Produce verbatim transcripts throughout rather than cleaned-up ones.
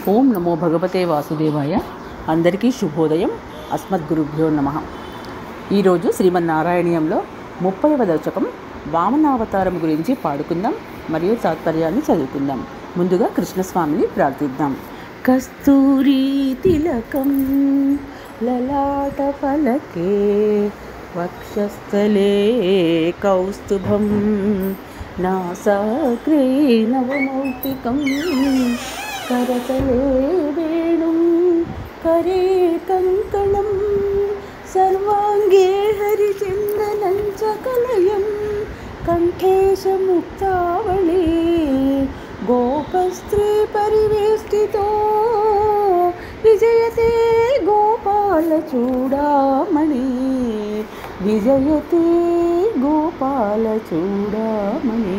ఓం నమో భగవతే వాసుదేవాయ. అందరికీ శుభోదయం. అస్మద్గురుభ్యో నమః. ఈరోజు శ్రీమన్నారాయణీయంలో ముప్పైవ దశకం వామనావతారం గురించి పాడుకుందాం మరియు తాత్పర్యాన్ని చదువుకుందాం. ముందుగా కృష్ణస్వామిని ప్రార్థిద్దాం. కస్తూరీ తిలకం లలాట ఫలకే వక్షస్థలే కౌస్తుభం నాసాగ్రే నవమౌక్తికం కరతలే వేణుం కరే కంకణం సర్వాంగే హరిచందనం చ కలయం కంఠేశ ముక్తావళి గోపస్త్రీ పరివేష్టితో విజయతే గోపాల చూడామణి విజయతే గోపాల చూడామణి.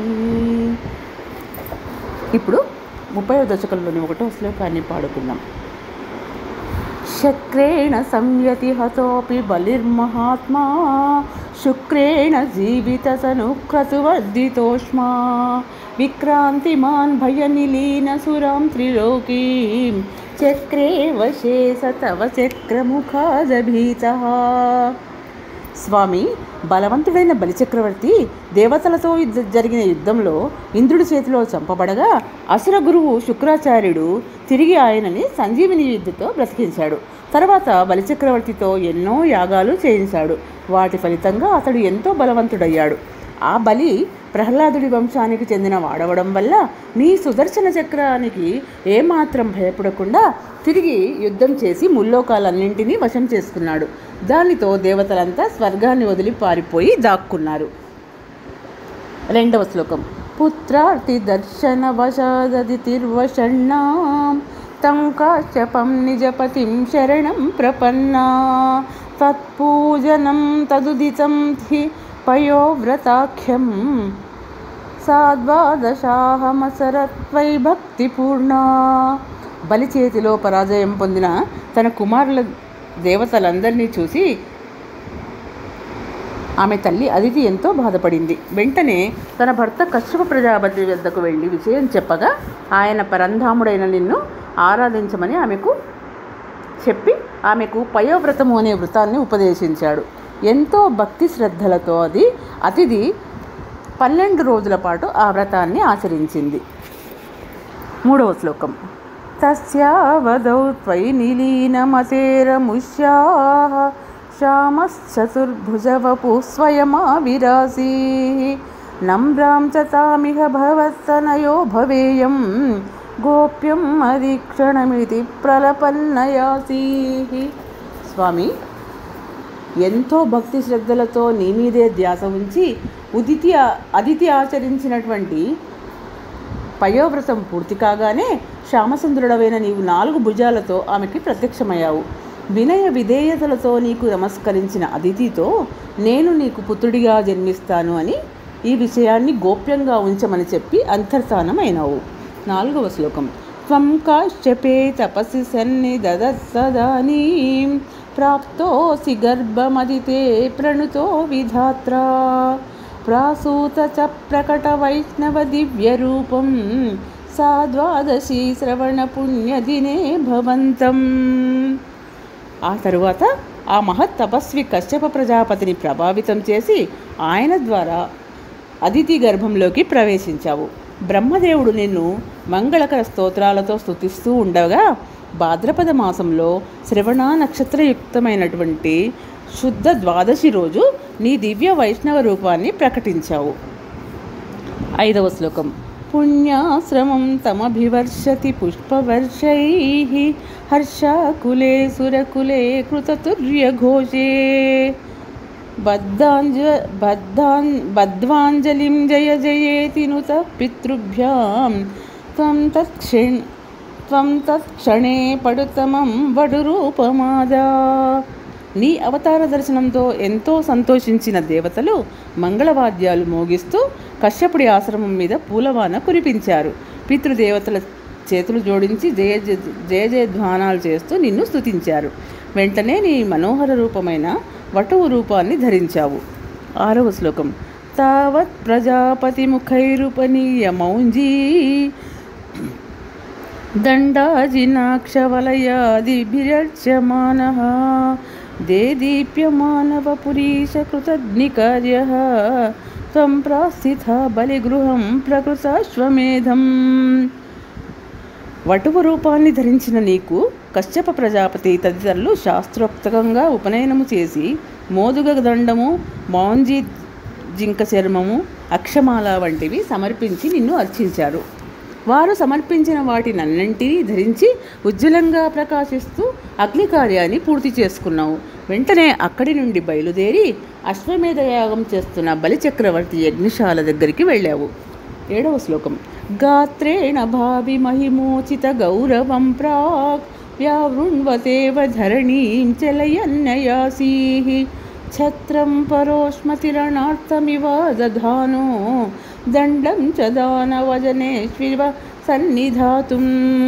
ఇప్పుడు ముప్పైవ దశకంలోని ఒకటో శ్లోకాన్ని పాడుకుందాం. శక్రేణ సంయతి హతోపి బలిర్మహాత్మా శుక్రేణ జీవిత సనుక్రతువర్ధితోష్మా విక్రాంతిమాన్ భయనిలీన సురాం త్రిలోకీం చక్రే వశే సతవ చక్రముఖాదభీతః. స్వామి, బలవంతుడైన బలిచక్రవర్తి దేవతలతో జరిగిన యుద్ధంలో ఇంద్రుడి చేతిలో చంపబడగా అసుర గురువు శుక్రాచార్యుడు తిరిగి ఆయనని సంజీవిని విద్యతో బ్రతికించాడు. తర్వాత బలిచక్రవర్తితో ఎన్నో యాగాలు చేయించాడు. వాటి ఫలితంగా అతడు ఎంతో బలవంతుడయ్యాడు. ఆ బలి ప్రహ్లాదుడి వంశానికి చెందిన వాడవడం వల్ల నీ సుదర్శన చక్రానికి ఏమాత్రం భయపడకుండా తిరిగి యుద్ధం చేసి ముల్లోకాలన్నింటినీ వశం చేసుకున్నాడు. దానితో దేవతలంతా స్వర్గాన్ని వదిలి పారిపోయి దాక్కున్నారు. రెండవ శ్లోకం. పుత్రార్తి దర్శన వశాదదితిర్వషణ్ణాం తం కాశ్యపం నిజపతిం శరణం ప్రపన్నా తత్పూజనం తదుదితం హి పయోవ్రతాఖ్యం సాద్వాదశాహమసరత్వై భక్తిపూర్ణ. బలి చేతిలో పరాజయం పొందిన తన కుమారుల దేవతలందరినీ చూసి ఆమె తల్లి అదితి ఎంతో బాధపడింది. వెంటనే తన భర్త కశ్యప ప్రజాపతి వద్దకు వెళ్ళి విషయం చెప్పగా ఆయన పరంధాముడైన నిన్ను ఆరాధించమని ఆమెకు చెప్పి ఆమెకు పయోవ్రతము అనే వ్రతాన్ని ఉపదేశించాడు. ఎంతో భక్తి శ్రద్ధలతో అది అతిథి పన్నెండు రోజుల పాటు ఆ వ్రతాన్ని ఆచరించింది. మూడవ శ్లోకం. తస్యావదౌ త్వయి నిలీనమతేరముష్యాః శ్యామశ్చతుర్భుజవపు స్వయమావిరాసీ నమ్రాం చ తామిహ భవత్సనయో భవేయం గోప్యం అదీక్షణమితి ప్రలపన్నయాసీ. స్వామి, ఎంతో భక్తి శ్రద్ధలతో నీ మీదే ధ్యాస ఉంచి ఉదితి అదితి ఆచరించినటువంటి పయోవ్రతం పూర్తి కాగానే శ్యామసుందరుడవైన నీవు నాలుగు భుజాలతో ఆమెకి ప్రత్యక్షమయ్యావు. వినయ విధేయతలతో నీకు నమస్కరించిన అదితితో నేను నీకు పుత్రుడిగా జన్మిస్తాను అని ఈ విషయాన్ని గోప్యంగా ఉంచమని చెప్పి అంతర్ధానమైనావు. నాలుగవ శ్లోకం. త్వం కాశ్యపే తపసి సన్నిదదత్తదానీం ప్రాప్తోసి గర్భమదితే ప్రణుతో విధాత్రా ప్రాసూత చ ప్రకట వైష్ణవ దివ్య రూపం సా ద్వాదశీ శ్రవణ పుణ్యదినే భవంతం. ఆ తరువాత ఆ మహత్ తపస్వి కశ్యప ప్రజాపతిని ప్రభావితం చేసి ఆయన ద్వారా అదితి గర్భంలోకి ప్రవేశించావు. బ్రహ్మదేవుడు నిన్ను మంగళకర స్తోత్రాలతో స్తుతిస్తూ ఉండగా భాద్రపద మాసంలో శ్రవణ నక్షత్రయుక్తమైనటువంటి శుద్ధ ద్వాదశి రోజు నీ దివ్య వైష్ణవ రూపాన్ని ప్రకటించావు. ఐదవ శ్లోకం. పుణ్యాశ్రమం తమభివర్షతి పుష్పవర్షైః హర్షాకులే సురకులే కృతతుర్యఘోషే బద్ధాంజ బద్ధాన్ బద్ధ్వాంజలిం జయ జయేతి నుత పితృభ్యాం త్వం తత్క్షణ త్వం తత్క్షణే పడుతమం వడురూపమాదా. నీ అవతార దర్శనంతో ఎంతో సంతోషించిన దేవతలు మంగళవాద్యాలు మోగిస్తూ కశ్యపుడి ఆశ్రమం మీద పూలవాన కురిపించారు. పితృదేవతల చేతులు జోడించి జయ జయ జయధ్వానాలు చేస్తూ నిన్ను స్తుతించారు. వెంటనే నీ మనోహర రూపమైన వటువు రూపాన్ని ధరించావు. ఆరవ శ్లోకం. తావత్ ప్రజాపతి ముఖైరుపనీయ మౌంజీ दण्डाजिनाक्षवलयादिभिरर्च्यमानः देदीप्यमानवपुरीशकृतग्निकार्यः त्वं प्रास्थिता बलिगृहं प्रकृताश्वमेధం. వటువు రూపాన్ని ధరించిన నీకు కశ్యప ప్రజాపతి తదితరులు శాస్త్రోక్తంగా ఉపనయనము చేసి మోదుగ దండము, మాంజీ జింక చర్మము, అక్షమాల వంటివి సమర్పించి నిన్ను అర్చించారు. వారు సమర్పించిన వాటినన్నింటినీ ధరించి ఉజ్వలంగా ప్రకాశిస్తూ అగ్నికార్యాన్ని పూర్తి చేసుకున్నావు. వెంటనే అక్కడి నుండి బయలుదేరి అశ్వమేధ యాగం చేస్తున్న బలిచక్రవర్తి యజ్ఞశాల దగ్గరికి వెళ్ళావు. ఏడవ శ్లోకం. గాత్రేణ భావి మహిమోచిత గౌరవం ప్రాక్ వ్యావృణ్వతేవ ధరణీం చలయన్నయాసీః ఛత్రం పరోష్మతిరణార్థమివ దధానో దండం చ దానవజనేష్వివ సన్నిధాతుం.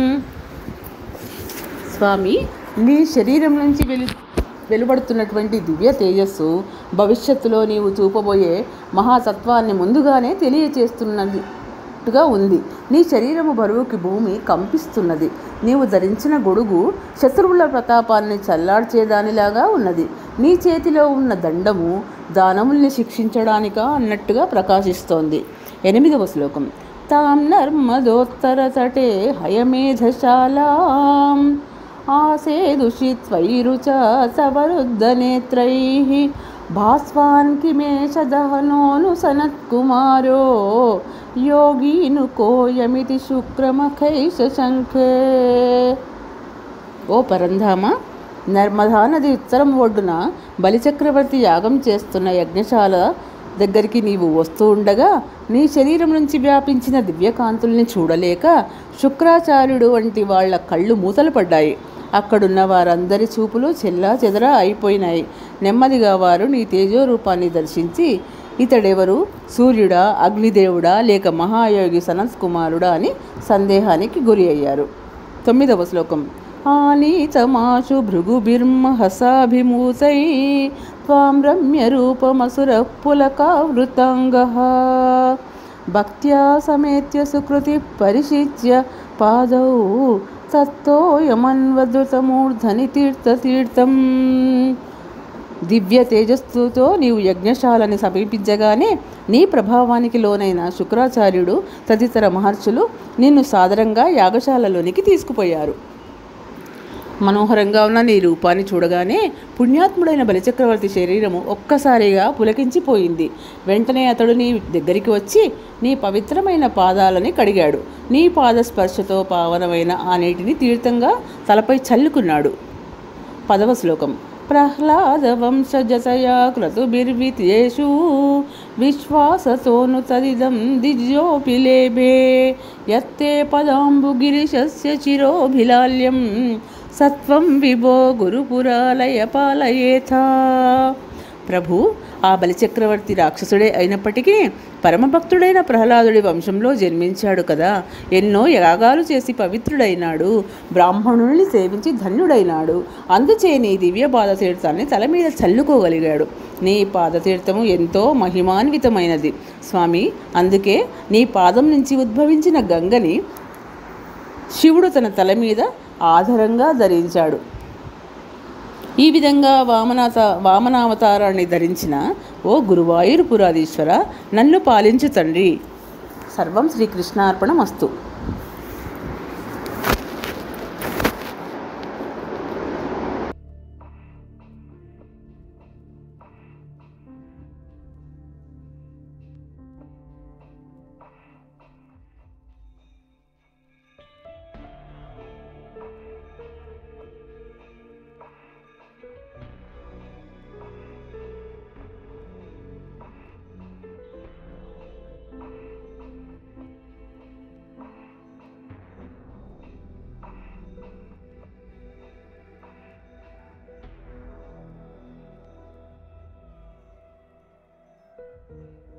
స్వామి, నీ శరీరం నుంచి వెలు వెలువడుతున్నటువంటి దివ్య తేజస్సు భవిష్యత్తులో నీవు చూపబోయే మహాతత్వాన్ని ముందుగానే తెలియచేస్తున్నట్టుగా ఉంది. నీ శరీరము బరువుకి భూమి కంపిస్తున్నది. నీవు ధరించిన గొడుగు శత్రువుల ప్రతాపాన్ని చల్లార్చేదానిలాగా ఉన్నది. నీ చేతిలో ఉన్న దండము దానముల్ని శిక్షించడానికా అన్నట్టుగా ప్రకాశిస్తోంది. ఎనిమిదవ శ్లోకం. తాం నర్మదోత్తర తటే హయమేధశాలాం ఆసేదుషిత్వైరుచ సవరుద్ధనేత్రైః భాస్వాన్ కిమేష దహనోను సనత్కుమారో యోగీను కోయమితి శుక్రమఖైష శంఖే. ఓ పరంధామ, నర్మదా నది ఉత్తరం ఒడ్డున బలిచక్రవర్తి యాగం చేస్తున్న యజ్ఞశాల దగ్గరికి నీవు వస్తూ ఉండగా నీ శరీరం నుంచి వ్యాపించిన దివ్యకాంతుల్ని చూడలేక శుక్రాచార్యుడు వంటి వాళ్ల కళ్ళు మూతలు పడ్డాయి. అక్కడున్న వారందరి చూపులు చెల్లా చెదరా అయిపోయినాయి. నెమ్మదిగా వారు నీ తేజోరూపాన్ని దర్శించి ఇతడెవరు, సూర్యుడా, అగ్నిదేవుడా, లేక మహాయోగి సనత్ కుమారుడా అని సందేహానికి గురి అయ్యారు. తొమ్మిదవ శ్లోకం. ఆనీతమాశు భృగుభిర్మహసాభిమూతై త్వాం రమ్యరూపమసుర పులకావృతాంగః భక్త్యా సమేత్య సుకృతి పరిశిచ్య పాదౌ తత్తోయమన్వధృతమూర్ధని తీర్థతీర్థం. దివ్య తేజస్సుతో నీవు యజ్ఞశాలని సమీపించగానే నీ ప్రభావానికి లోనైన శుక్రాచార్యుడు తదితర మహర్షులు నిన్ను సాదరంగా యాగశాలలోనికి తీసుకుపోయారు. మనోహరంగా ఉన్న నీ రూపాన్ని చూడగానే పుణ్యాత్ముడైన బలిచక్రవర్తి శరీరము ఒక్కసారిగా పులకించిపోయింది. వెంటనే అతడు నీ దగ్గరికి వచ్చి నీ పవిత్రమైన పాదాలని కడిగాడు. నీ పాదస్పర్శతో పావనమైన ఆ నీటిని తీర్థంగా తలపై చల్లుకున్నాడు. పదవ శ్లోకం. ప్రహ్లాద వంశజతయా క్రతుభిర్విత్యేషు విశ్వాసతోను తదిదం దిజ్యోపి లేభే యత్తే పదాంబుగిరిశస్య చిరోభిలాల్యం సత్వం విభో గురుపురాలయ పాలయేథా. ప్రభు, ఆ బలిచక్రవర్తి రాక్షసుడే అయినప్పటికీ పరమభక్తుడైన ప్రహ్లాదుడి వంశంలో జన్మించాడు కదా. ఎన్నో యాగాలు చేసి పవిత్రుడైనాడు. బ్రాహ్మణుల్ని సేవించి ధన్యుడైనాడు. అందుచే నీ దివ్య పాదతీర్థాన్ని తల మీద చల్లుకోగలిగాడు. నీ పాదతీర్థము ఎంతో మహిమాన్వితమైనది స్వామి. అందుకే నీ పాదం నుంచి ఉద్భవించిన గంగని శివుడు తన తల మీద ఆధారంగా ధరించాడు. ఈ విధంగా వామనాత వామనావతారాన్ని ధరించిన ఓ గురువాయూరపురాధీశ్వర, నన్ను పాలించు తండ్రి. సర్వం శ్రీకృష్ణార్పణమస్తు. Thank you.